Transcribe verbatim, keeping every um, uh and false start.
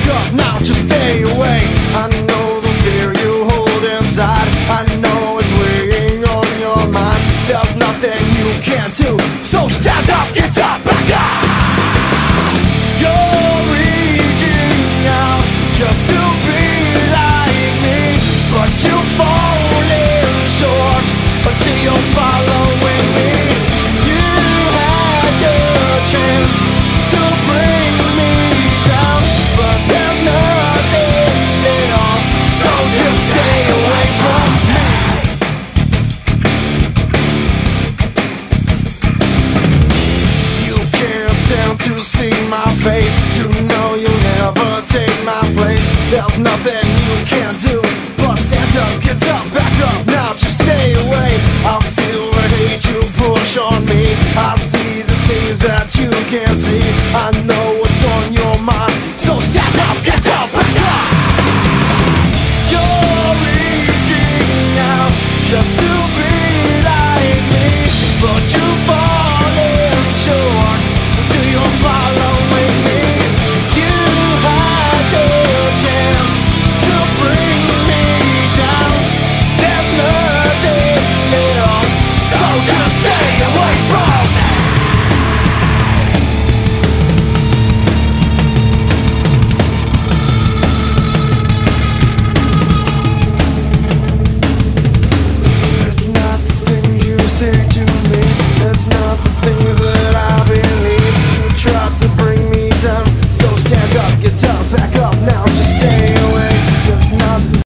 back up now, just stay away. I know the fear you hold inside, I know it's weighing on your mind. There's nothing you can't do, so stand up, get up, back up. You're reaching out just to be like me, but you're falling short, but still you're following me. You had your chance to bring me down, but there's nothing there, so just stay away from me. You can't stand to see my